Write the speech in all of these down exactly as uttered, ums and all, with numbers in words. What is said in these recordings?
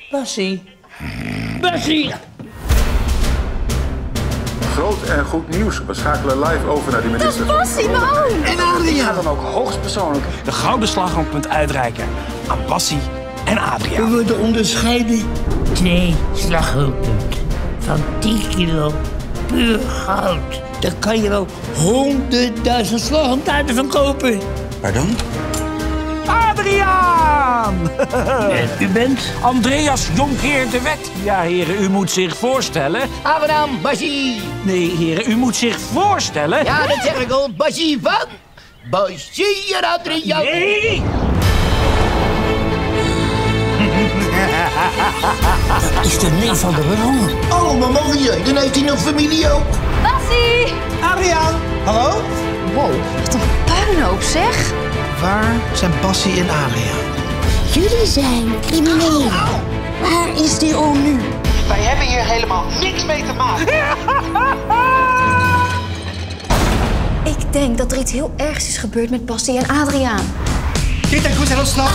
Bassie. Bassie! Groot en goed nieuws. We schakelen live over naar die minister. Dat is Bassie, mijn oom! En Adriaan! Ga dan ook hoogstpersoonlijk de gouden slagroompunt uitreiken aan Bassie en Adriaan. We worden onderscheiden. Twee slagroompunten van tien kilo puur goud. Daar kan je wel honderdduizend slagroomtaarten van kopen. Pardon? Adriaan! En u bent? Andreas Jonkheer de Wet. Ja, heren, u moet zich voorstellen. Aangenaam, Bassie. Nee, heren, u moet zich voorstellen. Ja, dat zeg ik al. Bassie van... Bassie en Adriaan. Nee! Dat is de neef van de baron. Oh, maar mogen je? Dan heeft hij nog familie ook. Bassie! Adriaan, hallo? Wow, wat een puinhoop zeg. Waar zijn Bassie en Adriaan? Jullie zijn criminelen. Waar is die oom nu? Wij hebben hier helemaal niks mee te maken. Ik denk dat er iets heel ergs is gebeurd met Bassie en Adriaan. Kit en Koet zijn ontsnapt.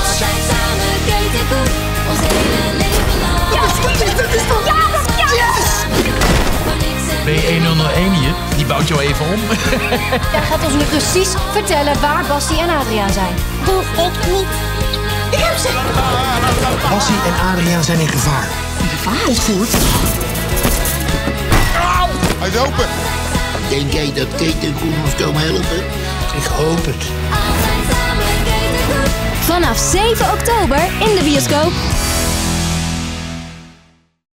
Ja, dat is toch... Ja, dat ja! Yes! B honderdéén hier, die bouwt jou even om. Jij gaat ons nu precies vertellen waar Bassie en Adriaan zijn. Doe ik niet. Ik heb ze! Bassie en Adriaan zijn in gevaar. Gevaar is goed. Hij is open. Denk jij dat Kate en Koen ons komen helpen? Ik hoop het. Vanaf zeven oktober in de bioscoop.